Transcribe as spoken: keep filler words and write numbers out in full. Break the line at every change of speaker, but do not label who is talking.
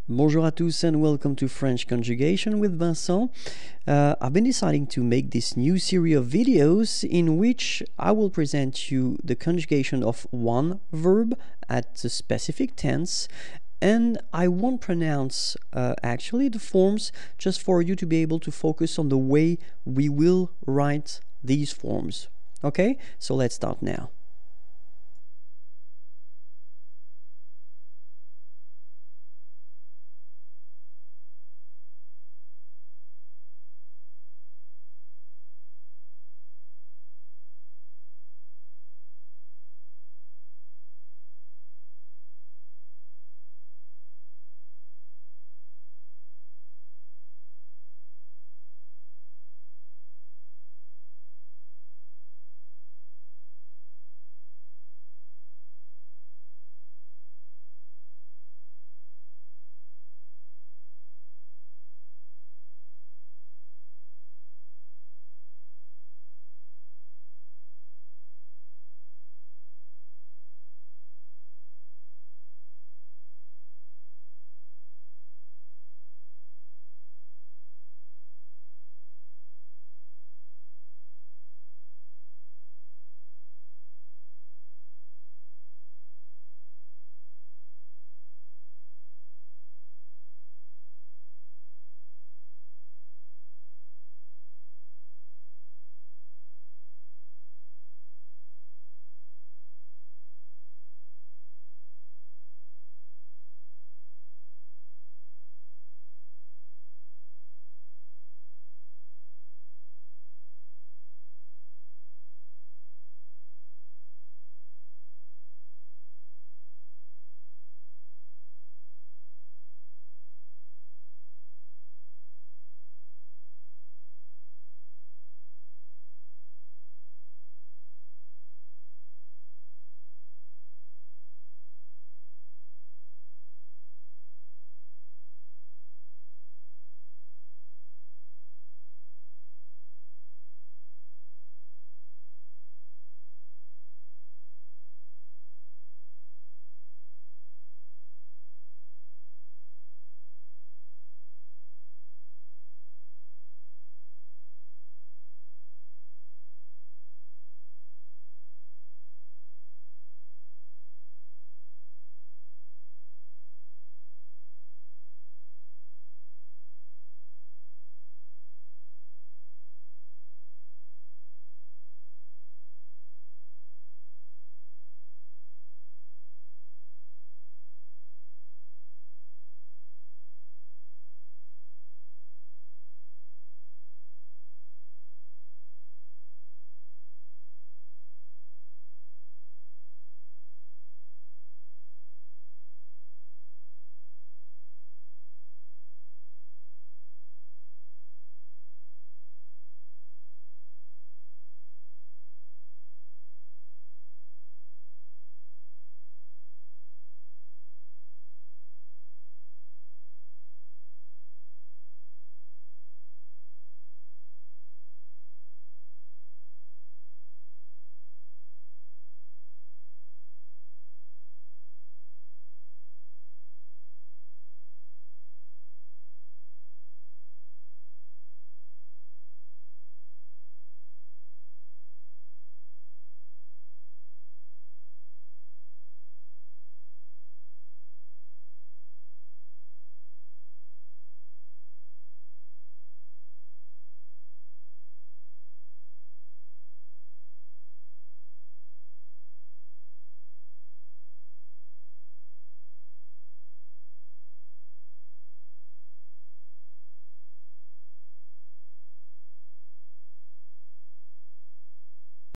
Bonjour à tous and welcome to French Conjugation with Vincent. Uh, I've been deciding to make this new series of videos in which I will present you the conjugation of one verb at a specific tense, and I won't pronounce uh, actually the forms, just for you to be able to focus on the way we will write these forms. Okay, so let's start now.